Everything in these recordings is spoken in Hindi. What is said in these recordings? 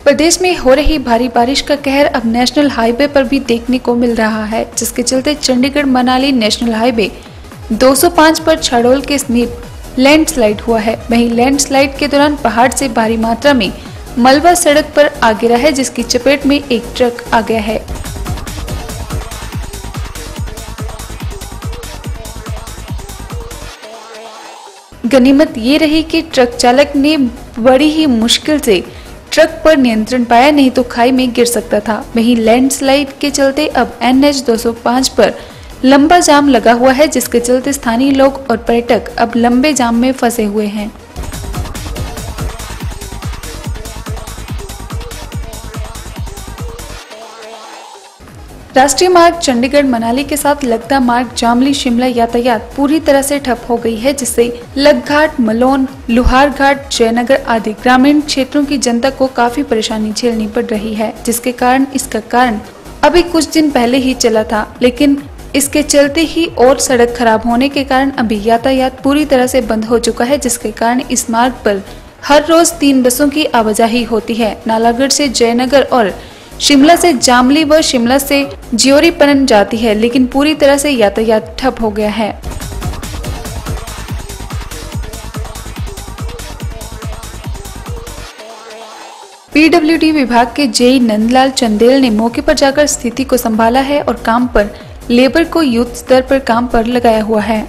प्रदेश में हो रही भारी बारिश का कहर अब नेशनल हाईवे पर भी देखने को मिल रहा है, जिसके चलते चंडीगढ़ मनाली नेशनल हाईवे 205 पर छड़ोल के समीप लैंडस्लाइड हुआ है। वहीं लैंडस्लाइड के दौरान पहाड़ से भारी मात्रा में मलबा सड़क पर आ गिरा है, जिसकी चपेट में एक ट्रक आ गया है। गनीमत ये रही कि ट्रक चालक ने बड़ी ही मुश्किल से ट्रक पर नियंत्रण पाया, नहीं तो खाई में गिर सकता था। वहीं लैंडस्लाइड के चलते अब NH 205 पर लंबा जाम लगा हुआ है, जिसके चलते स्थानीय लोग और पर्यटक अब लंबे जाम में फंसे हुए हैं। राष्ट्रीय मार्ग चंडीगढ़ मनाली के साथ लगता मार्ग जामली शिमला यातायात पूरी तरह से ठप हो गई है, जिससे लगघाट, मलोन, लुहारघाट, जयनगर आदि ग्रामीण क्षेत्रों की जनता को काफी परेशानी झेलनी पड़ रही है, जिसके कारण इसका कारण अभी कुछ दिन पहले ही चला था, लेकिन इसके चलते ही और सड़क खराब होने के कारण अभी यातायात पूरी तरह से बंद हो चुका है, जिसके कारण इस मार्ग पर हर रोज 3 बसों की आवाजाही होती है। नालागढ़ से जयनगर और शिमला से जामली व शिमला से ज्योरीपनन जाती है, लेकिन पूरी तरह से यातायात ठप हो गया है। PWD विभाग के JE नंदलाल चंदेल ने मौके पर जाकर स्थिति को संभाला है और काम पर लेबर को युद्ध स्तर पर काम पर लगाया हुआ है।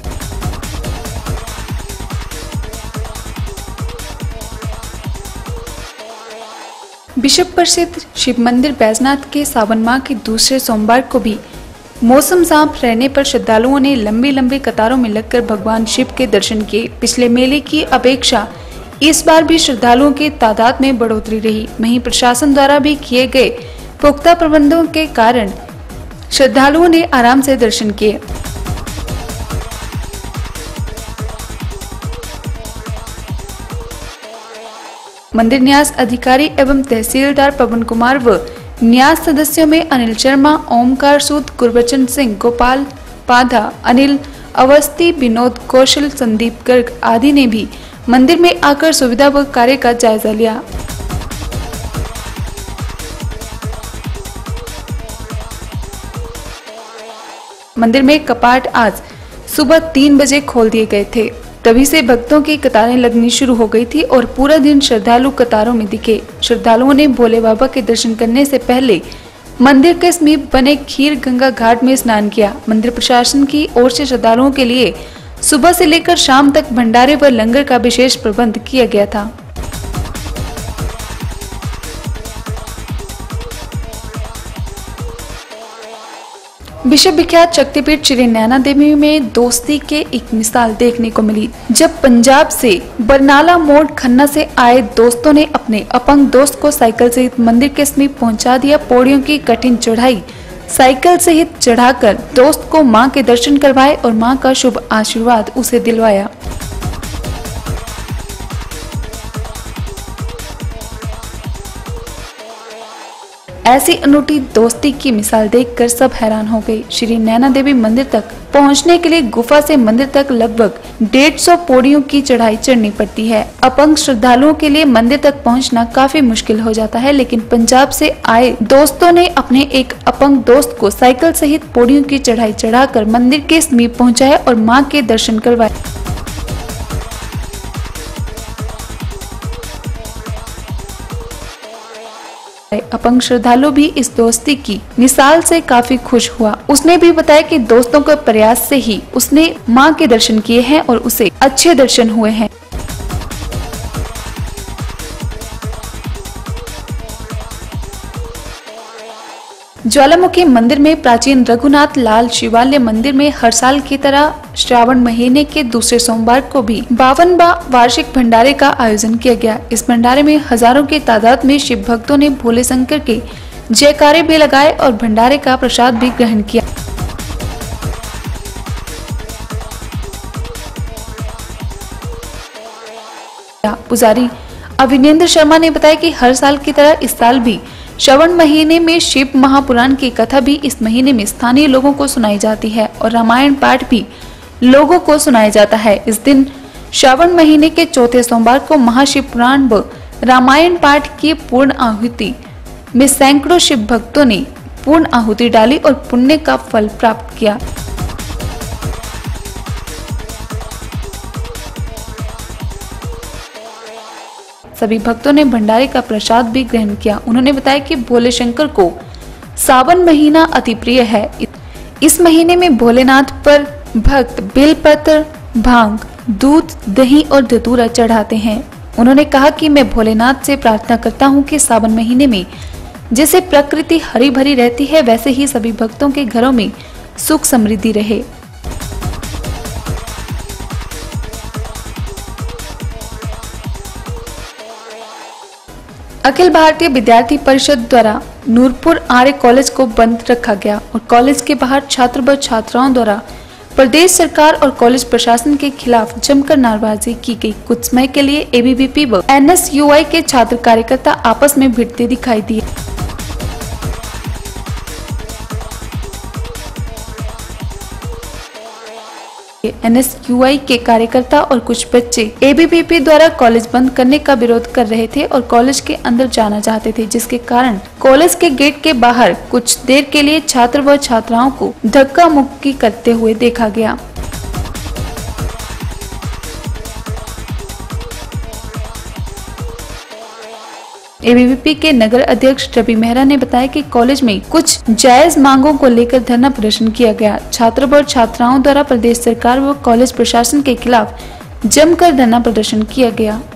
विश्व प्रसिद्ध शिव मंदिर बैजनाथ के सावन माह के दूसरे सोमवार को भी मौसम साफ रहने पर श्रद्धालुओं ने लंबी लंबी कतारों में लगकर भगवान शिव के दर्शन किए। पिछले मेले की अपेक्षा इस बार भी श्रद्धालुओं की तादाद में बढ़ोतरी रही। वहीं प्रशासन द्वारा भी किए गए पुख्ता प्रबंधों के कारण श्रद्धालुओं ने आराम से दर्शन किए। मंदिर न्यास अधिकारी एवं तहसीलदार पवन कुमार व न्यास सदस्यों में अनिल शर्मा, ओमकार सूद, गुरबचन सिंह, गोपाल पाधा, अनिल अवस्थी, विनोद कौशल, संदीप गर्ग आदि ने भी मंदिर में आकर सुविधा व कार्य का जायजा लिया। मंदिर में कपाट आज सुबह 3 बजे खोल दिए गए थे, तभी से भक्तों की कतारें लगनी शुरू हो गई थी और पूरा दिन श्रद्धालु कतारों में दिखे। श्रद्धालुओं ने भोले बाबा के दर्शन करने से पहले मंदिर के समीप बने खीर गंगा घाट में स्नान किया। मंदिर प्रशासन की ओर से श्रद्धालुओं के लिए सुबह से लेकर शाम तक भंडारे व लंगर का विशेष प्रबंध किया गया था। विश्व विख्यात शक्तिपीठ श्री नैना देवी में दोस्ती के एक मिसाल देखने को मिली, जब पंजाब से बरनाला मोड़ खन्ना से आए दोस्तों ने अपने अपंग दोस्त को साइकिल सहित मंदिर के समीप पहुंचा दिया। पौड़ियों की कठिन चढ़ाई साइकिल सहित चढ़ाकर दोस्त को मां के दर्शन करवाए और मां का शुभ आशीर्वाद उसे दिलवाया। ऐसी अनूठी दोस्ती की मिसाल देखकर सब हैरान हो गए। श्री नैना देवी मंदिर तक पहुंचने के लिए गुफा से मंदिर तक लगभग 150 पौड़ियों की चढ़ाई चढ़नी पड़ती है। अपंग श्रद्धालुओं के लिए मंदिर तक पहुंचना काफी मुश्किल हो जाता है, लेकिन पंजाब से आए दोस्तों ने अपने एक अपंग दोस्त को साइकिल सहित पौड़ियों की चढ़ाई चढ़ाकर मंदिर के समीप पहुँचाया और माँ के दर्शन करवाए। अपंग श्रद्धालु भी इस दोस्ती की मिसाल से काफी खुश हुआ। उसने भी बताया कि दोस्तों के प्रयास से ही उसने मां के दर्शन किए हैं और उसे अच्छे दर्शन हुए हैं। ज्वालामुखी मंदिर में प्राचीन रघुनाथ लाल शिवालय मंदिर में हर साल की तरह श्रावण महीने के दूसरे सोमवार को भी 52वां वार्षिक भंडारे का आयोजन किया गया। इस भंडारे में हजारों की तादाद में शिव भक्तों ने भोले शंकर के जयकारे भी लगाए और भंडारे का प्रसाद भी ग्रहण किया। पुजारी अभिनेंद्र शर्मा ने बताया कि हर साल की तरह इस साल भी श्रावण महीने में शिव महापुराण की कथा भी इस महीने में स्थानीय लोगों को सुनाई जाती है और रामायण पाठ भी लोगों को सुनाया जाता है। इस दिन श्रावण महीने के चौथे सोमवार को महाशिव पुराण व रामायण पाठ की पूर्ण आहुति में सैकड़ों शिव भक्तों ने पूर्ण आहुति डाली और पुण्य का फल प्राप्त किया। सभी भक्तों ने भंडारे का प्रसाद भी ग्रहण किया। उन्होंने बताया कि भोले शंकर को सावन महीना अति प्रिय है। इस महीने में भोलेनाथ पर भक्त बेलपत्र, भांग, दूध, दही और धतूरा चढ़ाते हैं। उन्होंने कहा कि मैं भोलेनाथ से प्रार्थना करता हूं कि सावन महीने में जैसे प्रकृति हरी भरी रहती है, वैसे ही सभी भक्तों के घरों में सुख समृद्धि रहे। अखिल भारतीय विद्यार्थी परिषद द्वारा नूरपुर आर्य कॉलेज को बंद रखा गया और कॉलेज के बाहर छात्र व छात्राओं द्वारा प्रदेश सरकार और कॉलेज प्रशासन के खिलाफ जमकर नारेबाजी की गई। कुछ समय के लिए एबीवीपी व एनएसयूआई के छात्र कार्यकर्ता आपस में भिड़ते दिखाई दिए। एनएसयूआई के कार्यकर्ता और कुछ बच्चे एबीवीपी द्वारा कॉलेज बंद करने का विरोध कर रहे थे और कॉलेज के अंदर जाना चाहते थे, जिसके कारण कॉलेज के गेट के बाहर कुछ देर के लिए छात्र व छात्राओं को धक्का मुक्की करते हुए देखा गया। एबीवीपी के नगर अध्यक्ष रवि मेहरा ने बताया कि कॉलेज में कुछ जायज मांगों को लेकर धरना प्रदर्शन किया गया। छात्र व छात्राओं द्वारा प्रदेश सरकार व कॉलेज प्रशासन के खिलाफ जमकर धरना प्रदर्शन किया गया।